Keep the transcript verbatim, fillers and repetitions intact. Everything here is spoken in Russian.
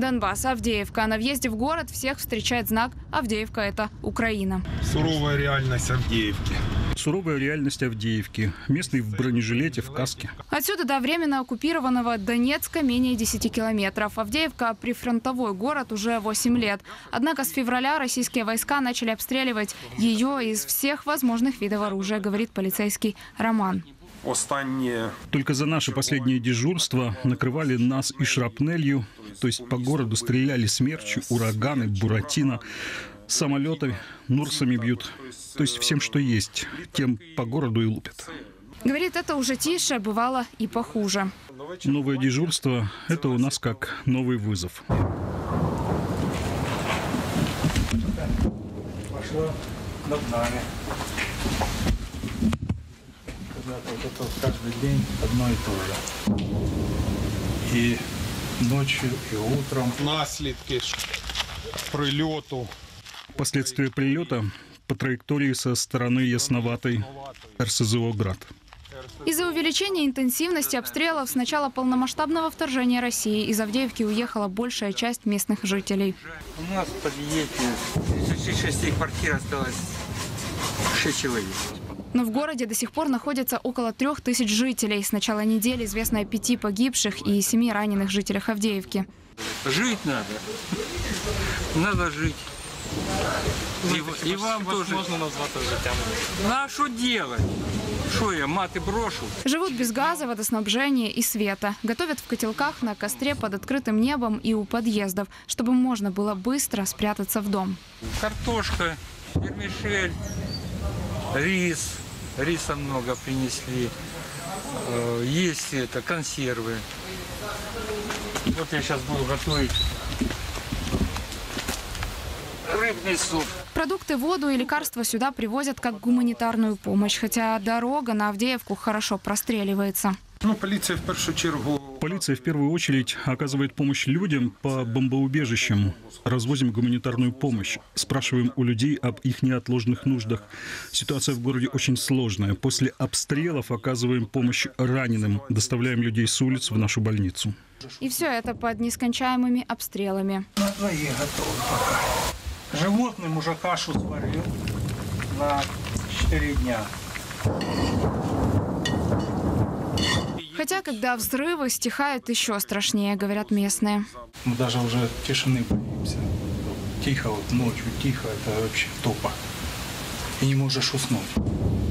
Донбасс, Авдеевка. На въезде в город всех встречает знак «Авдеевка – это Украина». Суровая реальность Авдеевки. Суровая реальность Авдеевки. Местный в бронежилете, в каске. Отсюда до временно оккупированного Донецка менее десяти километров. Авдеевка – прифронтовой город уже восемь лет. Однако с февраля российские войска начали обстреливать ее из всех возможных видов оружия, говорит полицейский Роман. Только за наше последнее дежурство накрывали нас и шрапнелью, то есть по городу стреляли смерчи, ураганы, буратино, самолеты нурсами бьют, то есть всем, что есть, тем по городу и лупят. Говорит, это уже тише, бывало и похуже. Новое дежурство – это у нас как новый вызов. Пошло над нами. Вот это каждый день одно и то же. И ночью, и утром. Наследки прилету. Последствия прилета по траектории со стороны Ясноватой эр эс зэ о «Град». Из-за увеличения интенсивности обстрелов с начала полномасштабного вторжения России из Авдеевки уехала большая часть местных жителей. У нас в подъезде из шести квартир осталось шесть человек. Но в городе до сих пор находится около трех тысяч жителей. С начала недели известно о пяти погибших и семи раненых жителях Авдеевки. Жить надо. Надо жить. И, и вам тоже. Можно назвать життям. Ну а что делать? Что я, маты брошу? Живут без газа, водоснабжения и света. Готовят в котелках на костре под открытым небом и у подъездов, чтобы можно было быстро спрятаться в дом. Картошка, вермишель, рис. Риса много принесли. Есть это, консервы. Вот я сейчас буду готовить рыбный суп. Продукты, воду и лекарства сюда привозят как гуманитарную помощь, хотя дорога на Авдеевку хорошо простреливается. Ну, полиция в первую очередь. Полиция в первую очередь оказывает помощь людям по бомбоубежищам. Развозим гуманитарную помощь. Спрашиваем у людей об их неотложных нуждах. Ситуация в городе очень сложная. После обстрелов оказываем помощь раненым. Доставляем людей с улиц в нашу больницу. И все это под нескончаемыми обстрелами. На двоих готовы пока. Животным уже кашу сварил на четыре дня. Хотя, когда взрывы стихают, еще страшнее, говорят местные. Мы даже уже тишины боимся. Тихо, вот ночью тихо, это вообще тупо. И не можешь уснуть.